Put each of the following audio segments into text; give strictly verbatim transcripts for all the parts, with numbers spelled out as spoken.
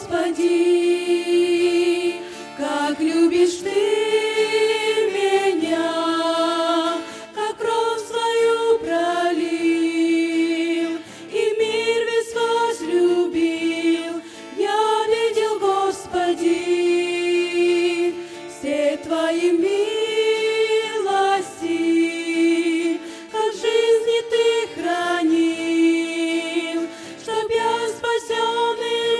Господи, как любишь Ты меня, как кровь свою пролил, и мир весь возлюбил. Я видел, Господи, все Твои милости, как жизни Ты хранил, чтоб я спасенный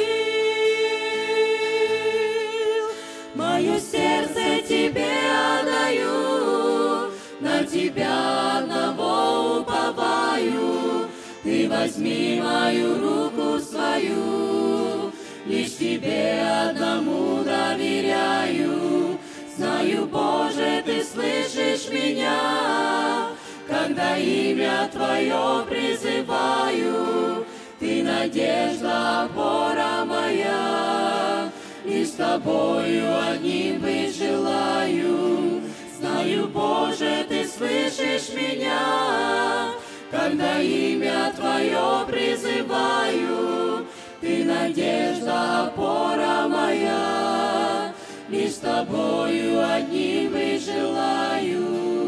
был. Мое сердце Тебе отдаю, на Тебя одного уповаю. Ты возьми мою руку свою, лишь Тебе одному доверяю. Знаю, Боже, Ты слышишь меня, когда имя Твое призываю. Ты надежда, опора моя, лишь с Тобою одним быть желаю. Знаю, Боже, Ты слышишь меня, когда имя Твое призываю. Ты надежда, опора моя, лишь с Тобою одним быть желаю.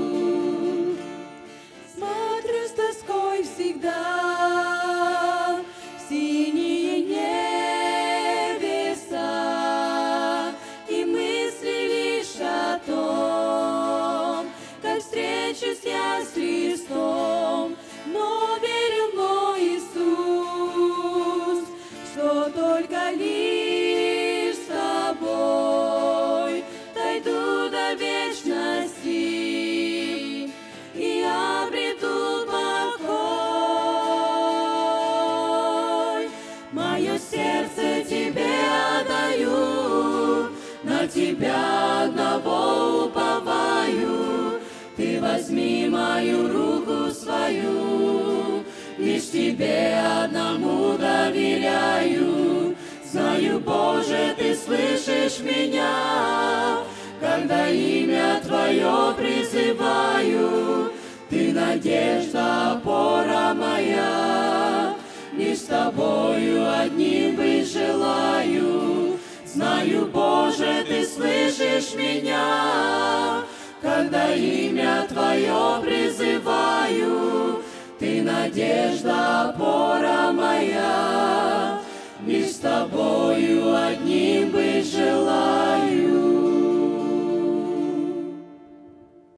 Смотрю с тоской всегда в синие небеса, и мысли лишь о том, как встречусь я с Христом. Но верю мой Иисус, что только лишь с Тобой дойду до вечности и обрету покой. Мое сердце Тебе отдаю, на Тебя одного уповаю. Ты возьми мою руку свою, лишь Тебе одному доверяю. Знаю, Боже, Ты слышишь меня, когда имя Твое призываю. Ты надежда, опора моя, лишь с Тобою одним быть желаю. Знаю, Боже, Ты слышишь меня, когда имя Твое призываю. Ты надежда,